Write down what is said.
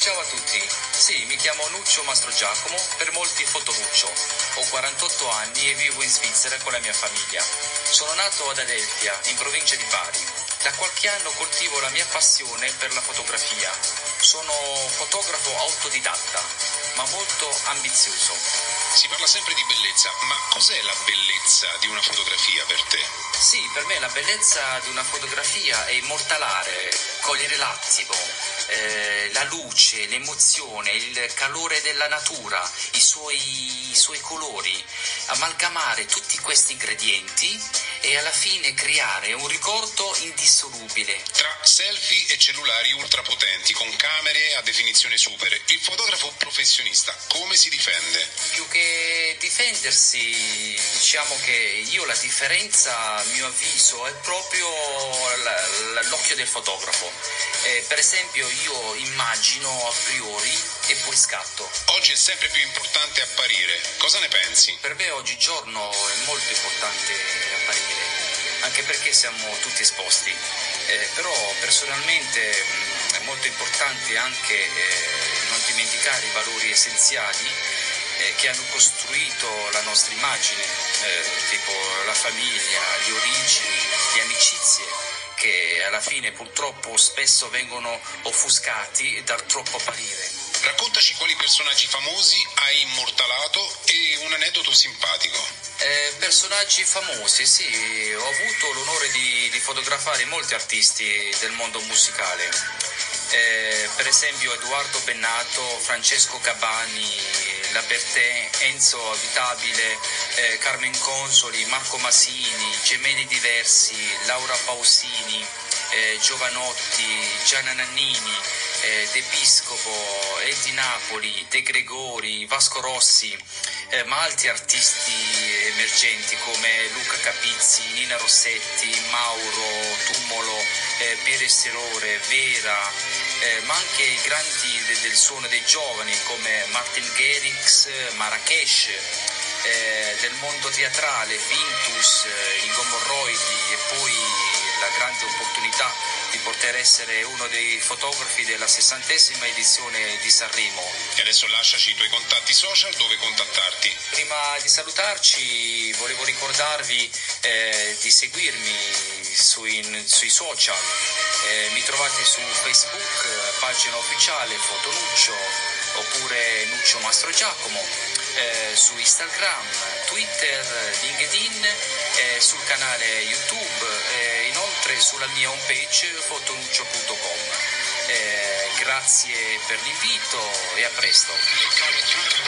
Ciao a tutti, sì, mi chiamo Nuccio Mastrogiacomo, per molti Fotonuccio. Ho 48 anni e vivo in Svizzera con la mia famiglia. Sono nato ad Adelphia, in provincia di Bari. Da qualche anno coltivo la mia passione per la fotografia. Sono fotografo autodidatta, ma molto ambizioso. Si parla sempre di bellezza, ma cos'è la bellezza di una fotografia per te? Sì, per me la bellezza di una fotografia è immortalare, cogliere l'attimo, la luce, l'emozione, il calore della natura, i suoi colori, amalgamare tutti questi ingredienti e alla fine creare un ricordo indissolubile. Tra selfie e cellulari ultrapotenti con camere a definizione super, il fotografo professionista come si difende? Più che difendersi, diciamo che la differenza, a mio avviso, è proprio l'occhio del fotografo. Per esempio io immagino a priori e poi scatto. Oggi è sempre più importante apparire, cosa ne pensi? Per me oggigiorno è molto importante apparire, anche perché siamo tutti esposti. Però personalmente è molto importante anche non dimenticare i valori essenziali che hanno costruito la nostra immagine, tipo la famiglia, le origini, le amicizie, che alla fine purtroppo spesso vengono offuscati dal troppo apparire. Raccontaci quali personaggi famosi hai immortalato e un aneddoto simpatico. Personaggi famosi, sì, ho avuto l'onore di fotografare molti artisti del mondo musicale. Per esempio Edoardo Bennato, Francesco Gabani, La Bertè, Enzo Abitabile, Carmen Consoli, Marco Masini, Gemelli Diversi, Laura Pausini, Giovanotti, Gianna Nannini, De Piscopo, Eddie Napoli, De Gregori, Vasco Rossi, ma altri artisti emergenti come Luca Capizzi, Nina Rossetti, Mauro Tumolo, Piero Serore, Vera, ma anche i grandi del suono dei giovani come Martin Garrix, Marrakesh, del mondo teatrale, Fintus, i Gomorroidi e poi la grande opportunità di poter essere uno dei fotografi della 60ª edizione di Sanremo. E adesso lasciaci i tuoi contatti social, dove contattarti. Prima di salutarci volevo ricordarvi di seguirmi sui social. Mi trovate su Facebook, pagina ufficiale Fotonuccio, oppure Nuccio Mastrogiacomo, su Instagram, Twitter, LinkedIn, sul canale YouTube, inoltre sulla mia homepage fotonuccio.com. Grazie per l'invito e a presto.